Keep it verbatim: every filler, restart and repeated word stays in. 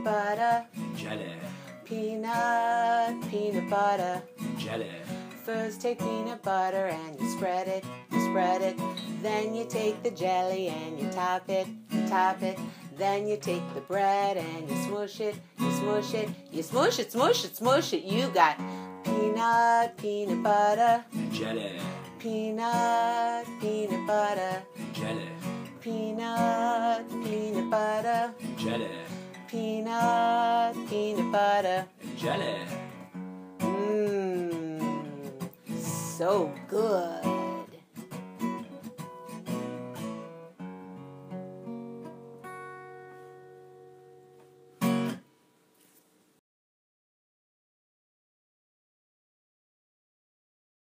peanut butter, jelly, peanut, peanut butter, jelly, first take peanut butter and you spread it, you spread it, then you take the jelly and you top it, you top it, then you take the bread and you smush it, you smush it, you smush it, smush it, smush it, you got peanut, peanut butter, jelly, peanut, peanut butter, jelly, peanut, peanut butter, jelly, peanut, peanut butter, jelly. Mmm, so good.